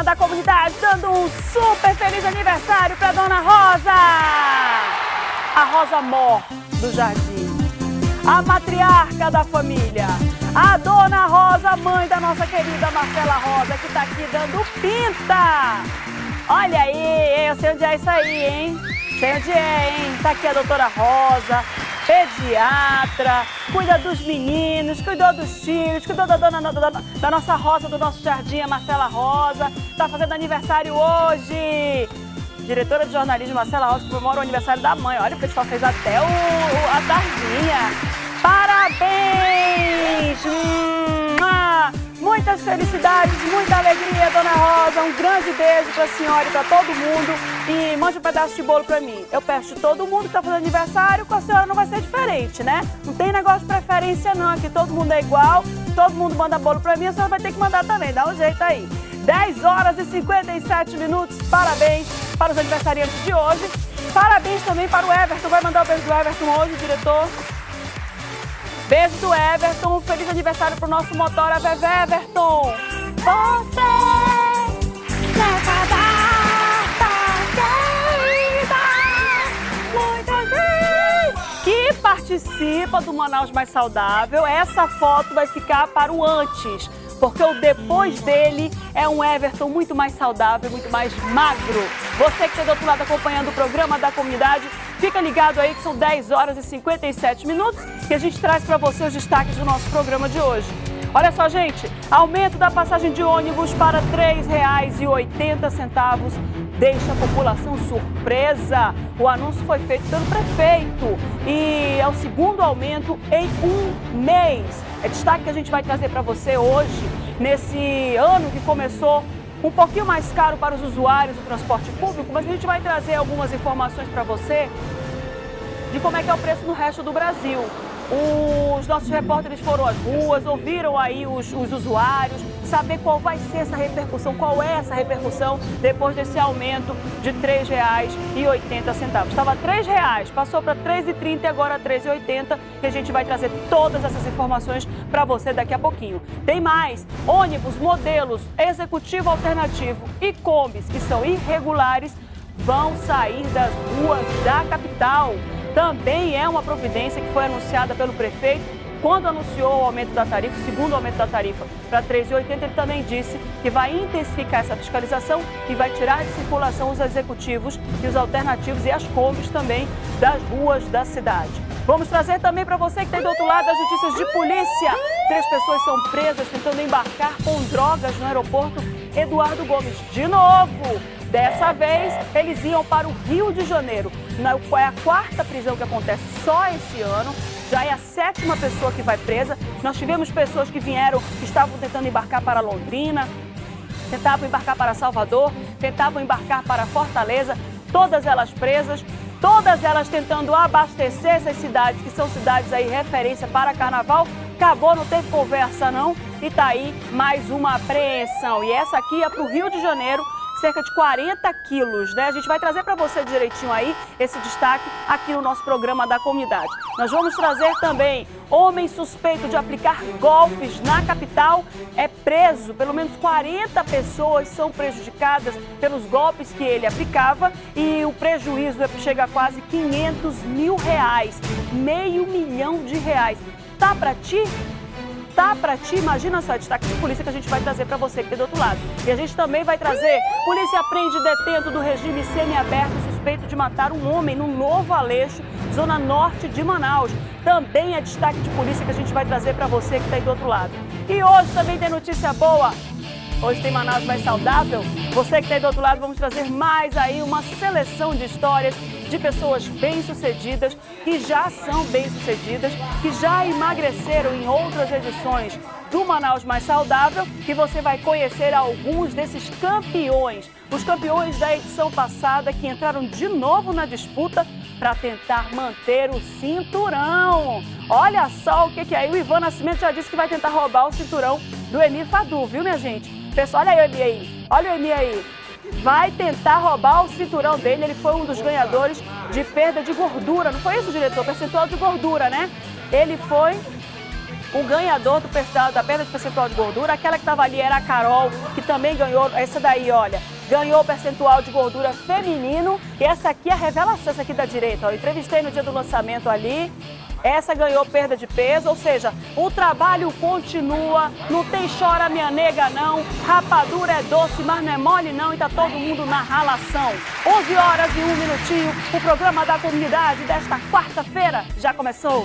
programa da comunidade, dando um super feliz aniversário para Dona Rosa! A Rosa Mor do Jardim, a matriarca da família, a Dona Rosa, mãe da nossa querida Marcela Rosa, que está aqui dando pinta! Olha aí, eu sei onde é isso aí, hein? Sei onde é, hein? Tá aqui a doutora Rosa, pediatra, cuida dos meninos, cuidou dos filhos, cuidou da nossa Rosa, do nosso jardim, a Marcela Rosa. Tá fazendo aniversário hoje. Diretora de jornalismo, Marcela Rosa, que comemora o aniversário da mãe. Olha, o pessoal fez até a tardinha. Parabéns! Muitas felicidades, muita alegria, Dona Rosa. Um grande beijo para a senhora e para todo mundo. E mande um pedaço de bolo para mim. Eu peço de todo mundo que está fazendo aniversário, com a senhora não vai ser diferente, né? Não tem negócio de preferência não, aqui todo mundo é igual, todo mundo manda bolo para mim, a senhora vai ter que mandar também, dá um jeito aí. 10 horas e 57 minutos, parabéns para os aniversariantes de hoje. Parabéns também para o Everton, vai mandar o beijo do Everton hoje, diretor. Beijo do Everton, feliz aniversário pro nosso motora Bebê Everton. Você nessa data querida, muita gente que participa do Manaus Mais Saudável. Essa foto vai ficar para o antes, porque o depois dele é um Everton muito mais saudável, muito mais magro. Você que está do outro lado acompanhando o programa da comunidade, fica ligado aí que são 10 horas e 57 minutos que a gente traz para você os destaques do nosso programa de hoje. Olha só, gente, aumento da passagem de ônibus para R$ 3,80 deixa a população surpresa. O anúncio foi feito pelo prefeito e é o segundo aumento em um mês. É destaque que a gente vai trazer para você hoje, nesse ano que começou um pouquinho mais caro para os usuários do transporte público, mas a gente vai trazer algumas informações para você de como é que é o preço no resto do Brasil. Os nossos repórteres foram às ruas, ouviram aí os usuários, saber qual vai ser essa repercussão, qual é essa repercussão depois desse aumento de R$ 3,80. Estava R$ 3,00, passou para R$ 3,30 e agora R$ 3,80, e a gente vai trazer todas essas informações para você daqui a pouquinho. Tem mais, ônibus, modelos, executivo alternativo e combis que são irregulares vão sair das ruas da capital. Também é uma providência que foi anunciada pelo prefeito quando anunciou o aumento da tarifa, o segundo aumento da tarifa para R$ 3,80. Ele também disse que vai intensificar essa fiscalização e vai tirar de circulação os executivos e os alternativos e as combis também das ruas da cidade. Vamos trazer também para você que está do outro lado as notícias de polícia. 3 pessoas são presas tentando embarcar com drogas no aeroporto Eduardo Gomes. De novo! Dessa vez, eles iam para o Rio de Janeiro. É a 4ª prisão que acontece só esse ano. Já é a 7ª pessoa que vai presa. Nós tivemos pessoas que vieram, que estavam tentando embarcar para Londrina, tentavam embarcar para Salvador, tentavam embarcar para Fortaleza. Todas elas presas, todas elas tentando abastecer essas cidades, que são cidades aí referência para carnaval. Acabou, não teve conversa não. E tá aí mais uma apreensão. E essa aqui é para o Rio de Janeiro. Cerca de 40 quilos, né? A gente vai trazer para você direitinho aí esse destaque aqui no nosso programa da comunidade. Nós vamos trazer também homem suspeito de aplicar golpes na capital é preso. Pelo menos 40 pessoas são prejudicadas pelos golpes que ele aplicava e o prejuízo chega a quase R$500 mil, R$500 mil. Tá para ti? Tá pra ti? Imagina só, destaque de polícia que a gente vai trazer pra você que tem do outro lado. E a gente também vai trazer, polícia prende detento do regime semiaberto suspeito de matar um homem no Novo Aleixo, zona norte de Manaus. Também é destaque de polícia que a gente vai trazer pra você que tá aí do outro lado. E hoje também tem notícia boa. Hoje tem Manaus Mais Saudável. Você que está aí do outro lado, vamos trazer mais aí uma seleção de histórias de pessoas bem-sucedidas, que já são bem-sucedidas, que já emagreceram em outras edições do Manaus Mais Saudável, que você vai conhecer alguns desses campeões. Os campeões da edição passada que entraram de novo na disputa para tentar manter o cinturão. Olha só o que é. O Ivan Nascimento já disse que vai tentar roubar o cinturão do Emir Fadu, viu, minha gente? Pessoal, olha aí o Emir aí. Olha o Emir aí. Vai tentar roubar o cinturão dele. Ele foi um dos ganhadores de perda de gordura. Não foi isso, diretor? Percentual de gordura, né? Ele foi o ganhador da perda de percentual de gordura, aquela que estava ali era a Carol, que também ganhou, essa daí, olha, ganhou o percentual de gordura feminino. E essa aqui é a revelação, essa aqui da direita, ó, eu entrevistei no dia do lançamento ali. Essa ganhou perda de peso, ou seja, o trabalho continua, não tem chora minha nega não, rapadura é doce, mas não é mole não e tá todo mundo na ralação. 11 horas e 1 minutinho, o programa da comunidade desta quarta-feira já começou.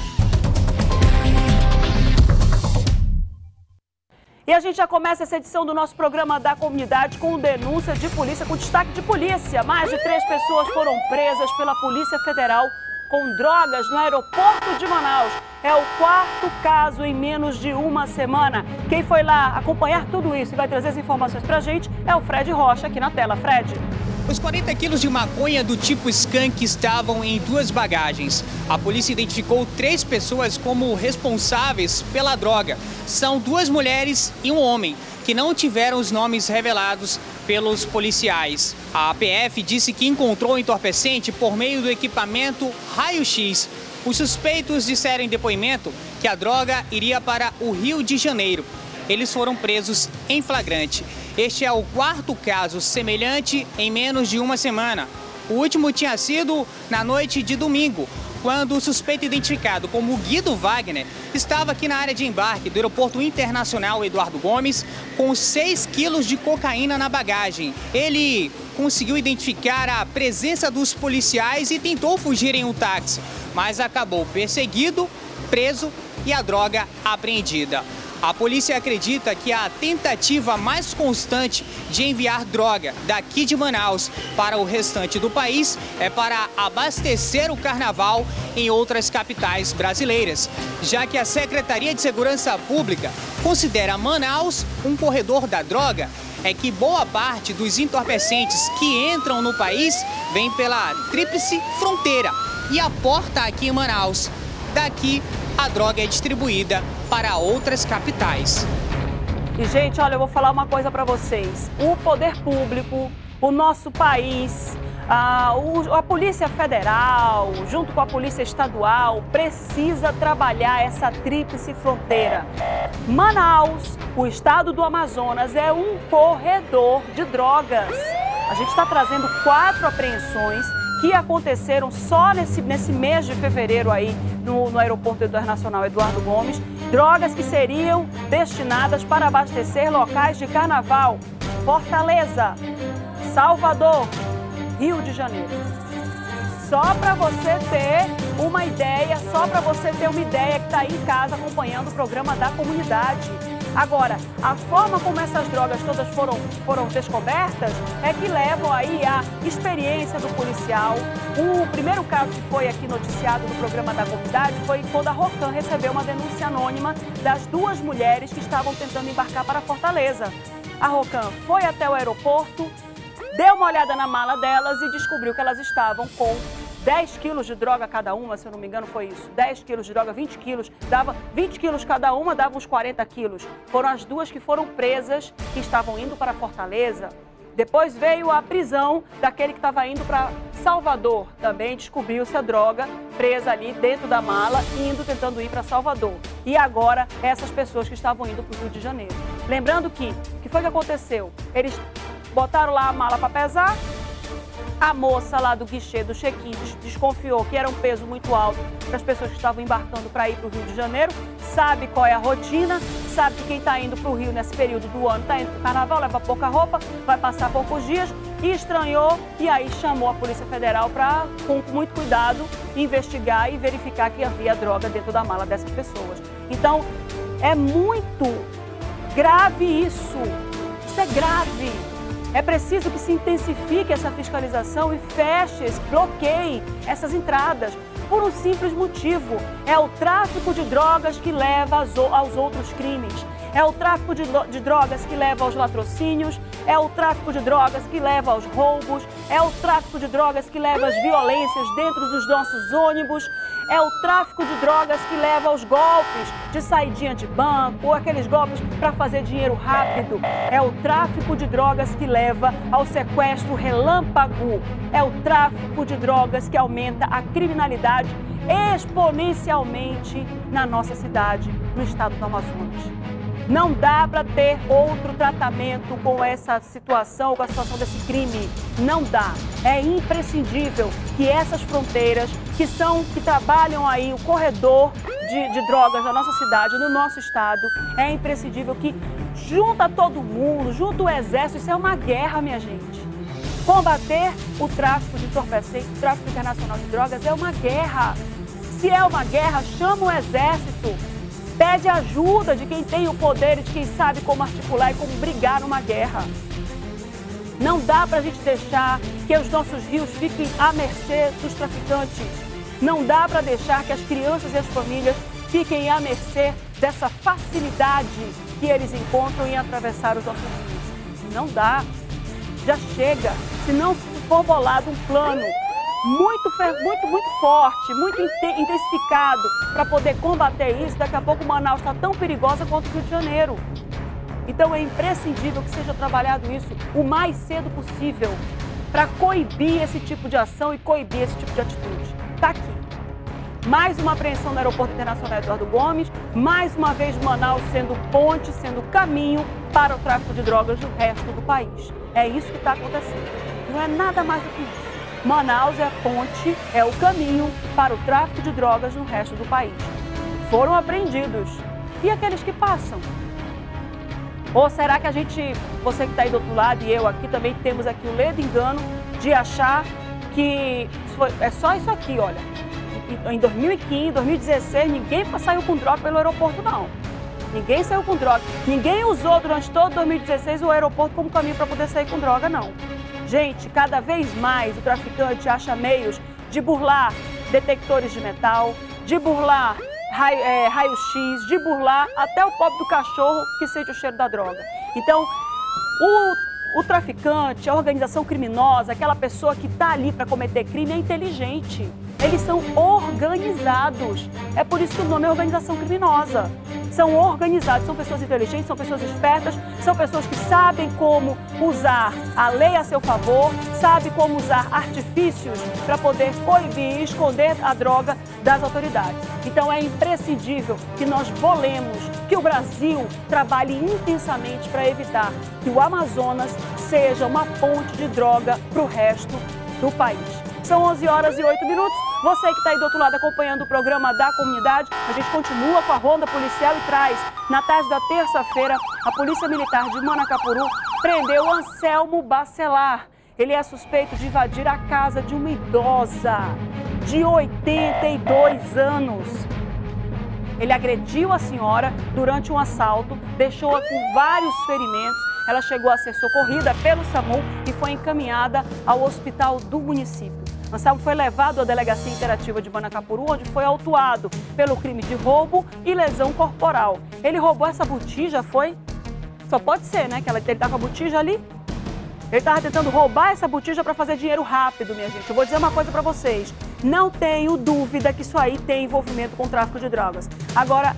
E a gente já começa essa edição do nosso programa da comunidade com denúncia de polícia, com destaque de polícia. Mais de 3 pessoas foram presas pela Polícia Federal com drogas no aeroporto de Manaus. É o 4º caso em menos de uma semana. Quem foi lá acompanhar tudo isso e vai trazer as informações pra gente é o Fred Rocha, aqui na tela. Fred. Os 40 quilos de maconha do tipo skunk estavam em 2 bagagens. A polícia identificou 3 pessoas como responsáveis pela droga. São 2 mulheres e um homem, que não tiveram os nomes revelados pelos policiais. A PF disse que encontrou o entorpecente por meio do equipamento raio-x. Os suspeitos disseram em depoimento que a droga iria para o Rio de Janeiro. Eles foram presos em flagrante. Este é o 4º caso semelhante em menos de uma semana. O último tinha sido na noite de domingo, quando o suspeito identificado como Guido Wagner estava aqui na área de embarque do Aeroporto Internacional Eduardo Gomes com 6 quilos de cocaína na bagagem. Ele conseguiu identificar a presença dos policiais e tentou fugir em um táxi, mas acabou perseguido, preso e a droga apreendida. A polícia acredita que a tentativa mais constante de enviar droga daqui de Manaus para o restante do país é para abastecer o carnaval em outras capitais brasileiras, já que a Secretaria de Segurança Pública considera Manaus um corredor da droga. É que boa parte dos entorpecentes que entram no país vem pela tríplice fronteira e a porta aqui em Manaus. Daqui a droga é distribuída para outras capitais. E, gente, olha, eu vou falar uma coisa para vocês. O poder público, o nosso país, a Polícia Federal, junto com a Polícia Estadual, precisa trabalhar essa tríplice fronteira. Manaus, o estado do Amazonas, é um corredor de drogas. A gente está trazendo 4 apreensões que aconteceram só nesse mês de fevereiro aí no Aeroporto Internacional Eduardo Gomes, drogas que seriam destinadas para abastecer locais de carnaval. Fortaleza, Salvador, Rio de Janeiro. Só para você ter uma ideia, que está aí em casa acompanhando o programa da comunidade. Agora, a forma como essas drogas todas foram descobertas é que levam aí a experiência do policial. O primeiro caso que foi aqui noticiado no programa da comunidade foi quando a Rocan recebeu uma denúncia anônima das 2 mulheres que estavam tentando embarcar para Fortaleza. A Rocan foi até o aeroporto, deu uma olhada na mala delas e descobriu que elas estavam com 10 quilos de droga cada uma, se eu não me engano foi isso. 10 quilos de droga, 20 quilos, dava 20 quilos cada uma, dava uns 40 quilos. Foram as 2 que foram presas, que estavam indo para Fortaleza. Depois veio a prisão daquele que estava indo para Salvador. Também descobriu-se a droga presa ali dentro da mala, tentando ir para Salvador. E agora, essas pessoas que estavam indo para o Rio de Janeiro. Lembrando que, o que foi que aconteceu? Eles botaram lá a mala para pesar. A moça lá do guichê, do check-in, desconfiou que era um peso muito alto para as pessoas que estavam embarcando para ir para o Rio de Janeiro, sabe qual é a rotina, sabe que quem está indo para o Rio nesse período do ano está indo para o carnaval, leva pouca roupa, vai passar poucos dias, e estranhou, e aí chamou a Polícia Federal para, com muito cuidado, investigar e verificar que havia droga dentro da mala dessas pessoas. Então, é muito grave isso é grave. É preciso que se intensifique essa fiscalização e feche, bloqueie essas entradas por um simples motivo. É o tráfico de drogas que leva aos outros crimes. É o tráfico de drogas que leva aos latrocínios. É o tráfico de drogas que leva aos roubos. É o tráfico de drogas que leva às violências dentro dos nossos ônibus. É o tráfico de drogas que leva aos golpes de saidinha de banco, ou aqueles golpes para fazer dinheiro rápido. É o tráfico de drogas que leva ao sequestro relâmpago. É o tráfico de drogas que aumenta a criminalidade exponencialmente na nossa cidade, no estado do Amazonas. Não dá para ter outro tratamento com essa situação, com a situação desse crime. Não dá. É imprescindível que essas fronteiras, que trabalham aí o corredor de drogas na nossa cidade, no nosso estado, é imprescindível que junta todo mundo, junta o exército. Isso é uma guerra, minha gente. Combater o tráfico de entorpecentes, o tráfico internacional de drogas é uma guerra. Se é uma guerra, chama o exército. Pede ajuda de quem tem o poder e de quem sabe como articular e como brigar numa guerra. Não dá para a gente deixar que os nossos rios fiquem à mercê dos traficantes. Não dá para deixar que as crianças e as famílias fiquem à mercê dessa facilidade que eles encontram em atravessar os nossos rios. Não dá. Já chega. Se não for bolado um plano muito forte, muito intensificado para poder combater isso, daqui a pouco Manaus está tão perigosa quanto o Rio de Janeiro. Então é imprescindível que seja trabalhado isso o mais cedo possível para coibir esse tipo de ação e coibir esse tipo de atitude. Está aqui. Mais uma apreensão no Aeroporto Internacional Eduardo Gomes, mais uma vez Manaus sendo ponte, sendo caminho para o tráfico de drogas do resto do país. É isso que está acontecendo. Não é nada mais do que isso. Manaus é a ponte, é o caminho para o tráfico de drogas no resto do país. Foram apreendidos. E aqueles que passam? Ou será que você que está aí do outro lado e eu aqui também temos aqui o ledo engano de achar que é só isso aqui, olha. Em 2015, 2016, ninguém saiu com droga pelo aeroporto, não. Ninguém saiu com droga. Ninguém usou durante todo 2016 o aeroporto como caminho para poder sair com droga, não. Gente, cada vez mais o traficante acha meios de burlar detectores de metal, de burlar raio-x, de burlar até o pobre do cachorro que sente o cheiro da droga. Então, o traficante, a organização criminosa, aquela pessoa que está ali para cometer crime é inteligente. Eles são organizados. É por isso que o nome é organização criminosa. São organizados, são pessoas inteligentes, são pessoas espertas, são pessoas que sabem como usar a lei a seu favor, sabem como usar artifícios para poder coibir e esconder a droga das autoridades. Então é imprescindível que nós bolemos, que o Brasil trabalhe intensamente para evitar que o Amazonas seja uma ponte de droga para o resto do país. São 11h08. Você que está aí do outro lado acompanhando o programa da comunidade, a gente continua com a ronda policial e traz, na tarde da terça-feira, a Polícia Militar de Manacapuru prendeu Anselmo Bacelar. Ele é suspeito de invadir a casa de uma idosa de 82 anos. Ele agrediu a senhora durante um assalto, deixou-a com vários ferimentos. Ela chegou a ser socorrida pelo SAMU e foi encaminhada ao hospital do município. Anselmo foi levado à Delegacia Interativa de Manacapuru, onde foi autuado pelo crime de roubo e lesão corporal. Ele roubou essa botija, foi? Só pode ser, né? Que ele tá com a botija ali. Ele estava tentando roubar essa botija para fazer dinheiro rápido, minha gente. Eu vou dizer uma coisa para vocês. Não tenho dúvida que isso aí tem envolvimento com o tráfico de drogas. Agora,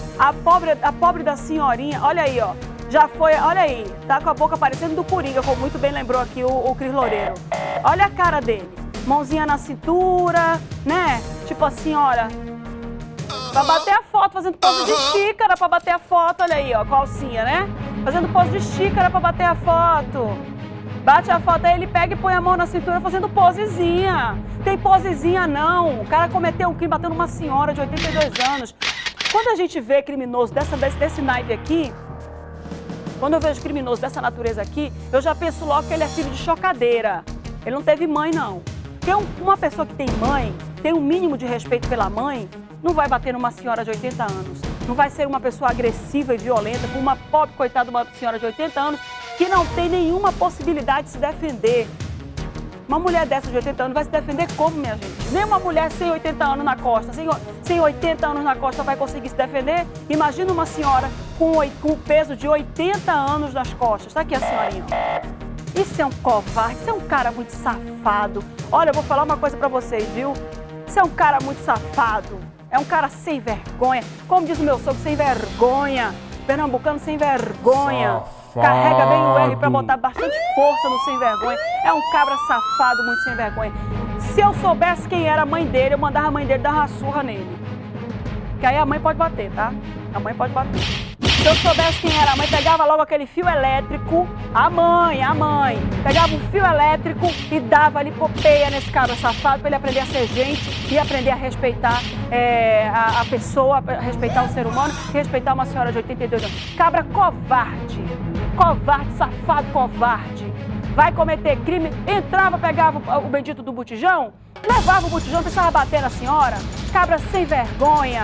a pobre da senhorinha, olha aí, ó. Já foi, olha aí, tá com a boca parecendo do Coringa, como muito bem lembrou aqui o Cris Loureiro. Olha a cara dele. Mãozinha na cintura, né? Tipo assim, olha, pra bater a foto, fazendo pose de xícara pra bater a foto, olha aí, ó, com a alcinha, né? Fazendo pose de xícara pra bater a foto. Bate a foto, aí ele pega e põe a mão na cintura fazendo posezinha. Tem posezinha não, o cara cometeu um crime batendo uma senhora de 82 anos. Quando a gente vê criminoso desse naipe aqui, quando eu vejo criminoso dessa natureza aqui, eu já penso logo que ele é filho de chocadeira. Ele não teve mãe, não. Porque uma pessoa que tem mãe, tem um mínimo de respeito pela mãe, não vai bater numa senhora de 80 anos. Não vai ser uma pessoa agressiva e violenta com uma pobre, coitada, uma senhora de 80 anos que não tem nenhuma possibilidade de se defender. Uma mulher dessa de 80 anos vai se defender como, minha gente? Nem uma mulher sem 80 anos na costa, sem 80 anos na costa vai conseguir se defender. Imagina uma senhora com o peso de 80 anos nas costas. Tá aqui a senhorinha, ó. Isso é um covarde, isso é um cara muito safado. Olha, eu vou falar uma coisa pra vocês, viu? Você é um cara muito safado, é um cara sem vergonha. Como diz o meu sogro, sem vergonha. Pernambucano sem vergonha. Safado. Carrega bem o R pra botar bastante força no sem vergonha. É um cabra safado, muito sem vergonha. Se eu soubesse quem era a mãe dele, eu mandava a mãe dele dar uma surra nele. Que aí a mãe pode bater, tá? A mãe pode bater. Se eu soubesse quem era a mãe, pegava logo aquele fio elétrico, a mãe, pegava um fio elétrico e dava ali popeia nesse cabra safado para ele aprender a ser gente e aprender a respeitar a pessoa, respeitar o ser humano e respeitar uma senhora de 82 anos. Cabra covarde, safado, covarde. Vai cometer crime, entrava, pegava o bendito do botijão, levava o botijão, precisava bater na senhora. Cabra sem vergonha.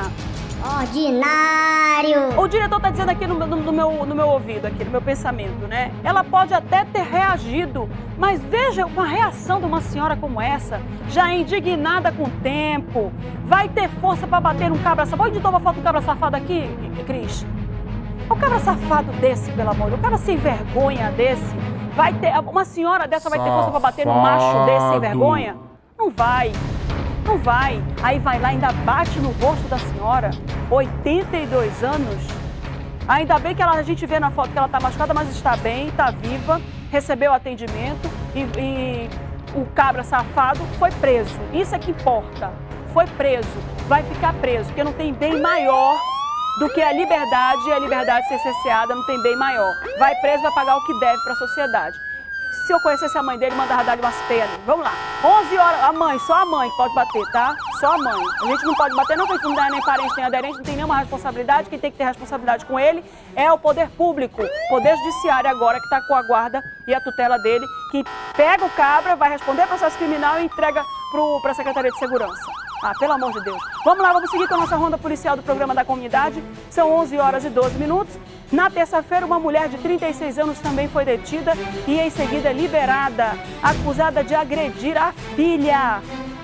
Ordinário! O diretor está dizendo aqui no meu ouvido, aqui no meu pensamento, né? Ela pode até ter reagido, mas veja uma reação de uma senhora como essa, já indignada com o tempo, vai ter força para bater num cabra safado. Pode tomar foto do cabra safado aqui, Cris? O cabra safado desse, pelo amor, o cabra sem vergonha desse, vai ter, uma senhora dessa vai ter força para bater num macho desse sem vergonha? Não vai. Não vai. Aí vai lá, ainda bate no rosto da senhora, 82 anos. Ainda bem que a gente vê na foto que ela está machucada, mas está bem, está viva, recebeu atendimento e o cabra safado foi preso. Isso é que importa. Foi preso, vai ficar preso, porque não tem bem maior do que a liberdade e a liberdade ser cerceada, não tem bem maior. Vai preso, vai pagar o que deve para a sociedade. Se eu conhecesse a mãe dele, mandava dar-lhe umas peias. Vamos lá. 11 horas, a mãe, só a mãe que pode bater, tá? Só a mãe. A gente não pode bater, não, porque não dá nem parente, nem aderente, não tem nenhuma responsabilidade. Quem tem que ter responsabilidade com ele é o poder público, o poder judiciário agora, que está com a guarda e a tutela dele, que pega o cabra, vai responder processo criminal e entrega para a Secretaria de Segurança. Ah, pelo amor de Deus. Vamos lá, vamos seguir com a nossa ronda policial do programa da comunidade. São 11 horas e 12 minutos. Na terça-feira, uma mulher de 36 anos também foi detida e em seguida liberada, acusada de agredir a filha.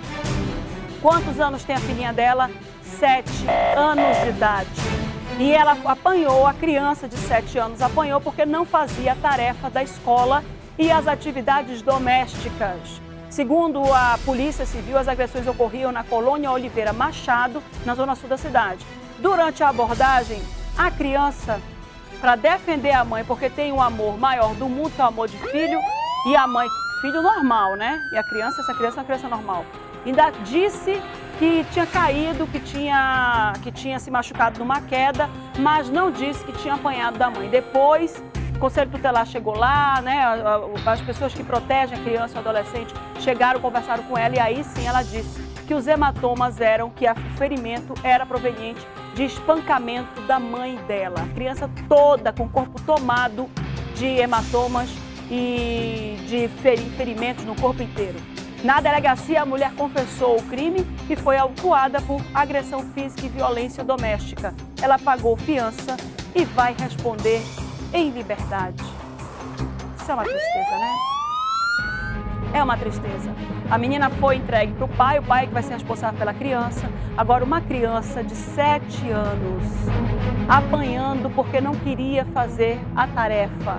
Quantos anos tem a filhinha dela? 7 anos de idade. E ela apanhou, a criança de 7 anos apanhou porque não fazia a tarefa da escola e as atividades domésticas. Segundo a Polícia Civil, as agressões ocorriam na Colônia Oliveira Machado, na zona sul da cidade. Durante a abordagem, a criança, para defender a mãe, porque tem um amor maior do mundo, que é o amor de filho, e a mãe, filho normal, né? E a criança, essa criança é uma criança normal. Ainda disse que tinha caído, que tinha se machucado numa queda, mas não disse que tinha apanhado da mãe. Depois, o Conselho Tutelar chegou lá, né? As pessoas que protegem a criança e o adolescente chegaram, conversaram com ela e aí sim ela disse que os hematomas eram, que o ferimento era proveniente de espancamento da mãe dela. A criança toda com o corpo tomado de hematomas e de ferimentos no corpo inteiro. Na delegacia, a mulher confessou o crime e foi autuada por agressão física e violência doméstica. Ela pagou fiança e vai responder em liberdade. Isso é uma tristeza, né? É uma tristeza. A menina foi entregue para o pai que vai ser responsável pela criança. Agora, uma criança de 7 anos apanhando porque não queria fazer a tarefa.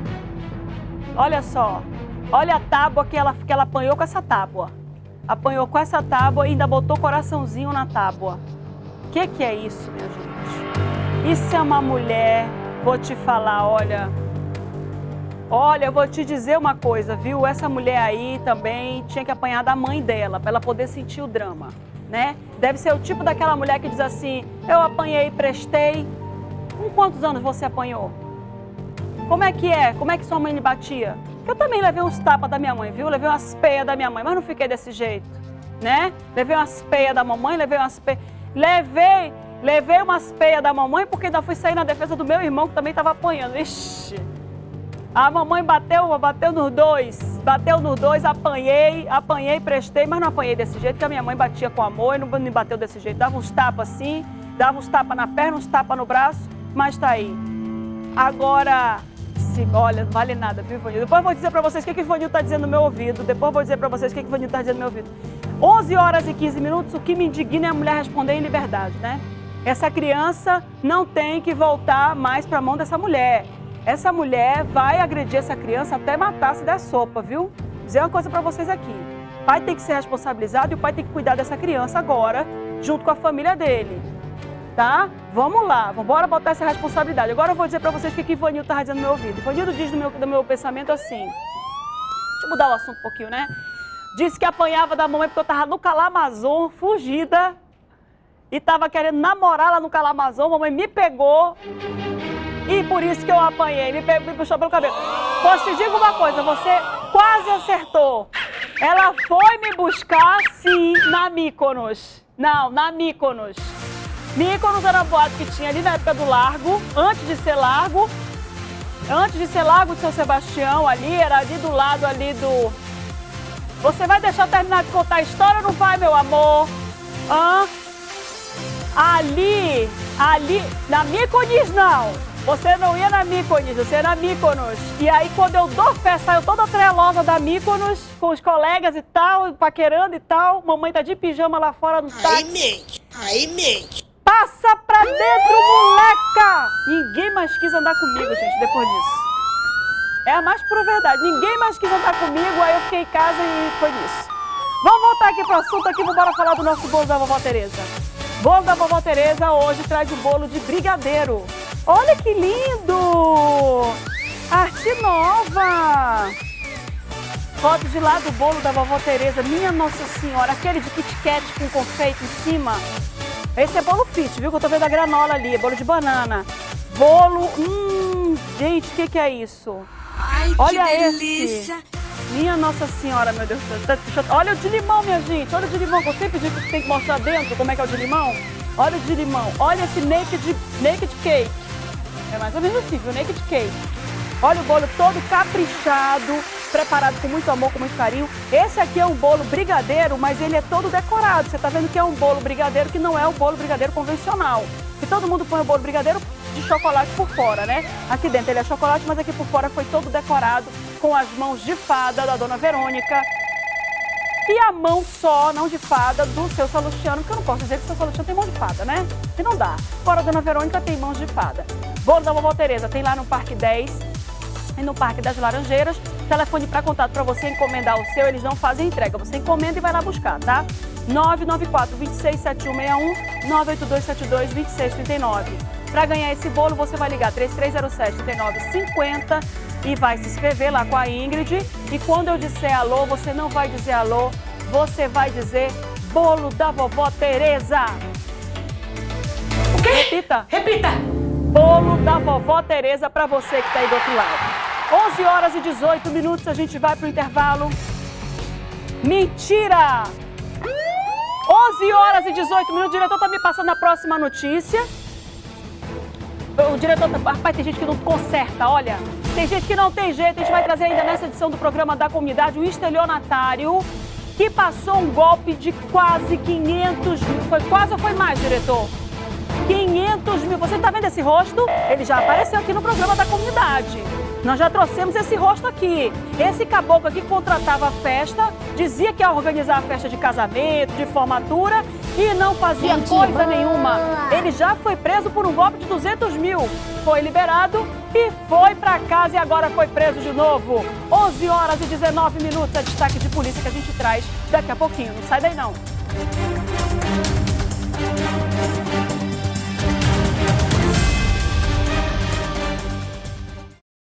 Olha só, olha a tábua que ela apanhou com essa tábua. Apanhou com essa tábua e ainda botou coraçãozinho na tábua. O que é isso, minha gente? Isso é uma mulher... Vou te falar, olha, eu vou te dizer uma coisa, viu? Essa mulher aí também tinha que apanhar da mãe dela, para ela poder sentir o drama, né? Deve ser o tipo daquela mulher que diz assim, eu apanhei, prestei. Com quantos anos você apanhou? Como é que é? Como é que sua mãe lhe batia? Eu também levei uns tapas da minha mãe, viu? Levei umas peias da minha mãe, mas não fiquei desse jeito, né? Levei umas peias da mamãe, levei umas peias... Levei umas peias da mamãe porque ainda fui sair na defesa do meu irmão que também estava apanhando. Ixi, a mamãe bateu nos dois, apanhei, prestei, mas não apanhei desse jeito, porque a minha mãe batia com amor e não me bateu desse jeito. Dava uns tapas assim, dava uns tapas na perna, uns tapas no braço, mas tá aí. Agora, olha, não vale nada, viu, Ivanildo? Depois eu vou dizer pra vocês o que o Ivanildo tá dizendo no meu ouvido, 11 horas e 15 minutos, o que me indigna é a mulher responder em liberdade, né? Essa criança não tem que voltar mais para a mão dessa mulher. Essa mulher vai agredir essa criança até matar se der sopa, viu? Vou dizer uma coisa para vocês aqui. pai tem que ser responsabilizado e o pai tem que cuidar dessa criança agora, junto com a família dele. Tá? Vamos lá, vamos botar essa responsabilidade. Agora eu vou dizer pra vocês o que Ivanildo estava dizendo no meu ouvido. Ivanildo diz do meu pensamento assim. Deixa eu mudar o assunto um pouquinho, né? Disse que apanhava da mamãe porque eu tava no Calabazon, fugida. E tava querendo namorar lá no Calabazon. A mamãe me pegou. E por isso que eu apanhei. Me puxou pelo cabelo. Pois te digo uma coisa, você quase acertou. Ela foi me buscar, sim, na Mykonos. Não, na Mykonos. Mykonos era uma boate que tinha ali na época do Largo, antes de ser Largo de São Sebastião, ali, era ali do lado ali do... Você vai deixar eu terminar de contar a história ou não vai, meu amor? Hã? Ali, na Mykonos não. Você não ia na Mykonos, você ia na Mykonos. E aí quando eu dou fé, saiu toda trelosa da Mykonos, com os colegas e tal, paquerando e tal. Mamãe tá de pijama lá fora no táxi. Aí, mente. Passa pra dentro, moleca! Ninguém mais quis andar comigo, gente, depois disso. É a mais pura verdade. Ninguém mais quis andar comigo, aí eu fiquei em casa e foi isso. Vamos voltar aqui pro assunto aqui, vamos falar do nosso bolo da vovó Tereza. Bolo da vovó Tereza hoje traz o bolo de brigadeiro. Olha que lindo! Arte nova! Foto de lá do bolo da vovó Tereza. Minha Nossa Senhora, aquele de Kit Kat com confeito em cima. Esse é bolo fit, viu? Que eu tô vendo a granola ali, é bolo de banana. Bolo, gente, o que é isso? Ai, olha que delícia! Esse. Minha Nossa Senhora, meu Deus do céu. Olha o de limão, minha gente. Olha o de limão, que eu sempre digo que tem que mostrar dentro como é que é o de limão. Olha o de limão. Olha esse naked cake. É mais ou menos assim, viu? Naked cake. Olha o bolo todo caprichado, preparado com muito amor, com muito carinho. Esse aqui é um bolo brigadeiro, mas ele é todo decorado. Você tá vendo que é um bolo brigadeiro que não é o bolo brigadeiro convencional. Que todo mundo põe o bolo brigadeiro de chocolate por fora, né? Aqui dentro ele é chocolate, mas aqui por fora foi todo decorado com as mãos de fada da Dona Verônica. E a mão só, não de fada, do seu Salustiano, porque eu não posso dizer que o seu Salustiano tem mão de fada, né? E não dá. Fora a Dona Verônica tem mãos de fada. Bolo da vovó Tereza tem lá no Parque 10 e no Parque das Laranjeiras. Telefone para contato para você encomendar o seu, eles não fazem entrega. Você encomenda e vai lá buscar, tá? 994-267161, 98272-2639. Para ganhar esse bolo, você vai ligar 3307-3950 e vai se inscrever lá com a Ingrid. E quando eu disser alô, você não vai dizer alô, você vai dizer bolo da vovó Tereza. O quê? Repita. Repita. Bolo da vovó Tereza para você que está aí do outro lado. 11 horas e 18 minutos, a gente vai pro intervalo. Mentira! 11 horas e 18 minutos, o diretor tá me passando a próxima notícia. O diretor, rapaz, tem gente que não conserta, olha. Tem gente que não tem jeito, a gente vai trazer ainda nessa edição do programa da comunidade um estelionatário que passou um golpe de quase 500 mil. Foi quase ou foi mais, diretor? 500 mil. Você tá vendo esse rosto? Ele já apareceu aqui no programa da comunidade. Nós já trouxemos esse rosto aqui. Esse caboclo aqui contratava a festa, dizia que ia organizar a festa de casamento, de formatura e não fazia coisa nenhuma. Ele já foi preso por um golpe de 200 mil. Foi liberado e foi pra casa e agora foi preso de novo. 11 horas e 19 minutos, é destaque de polícia que a gente traz daqui a pouquinho. Não sai daí não.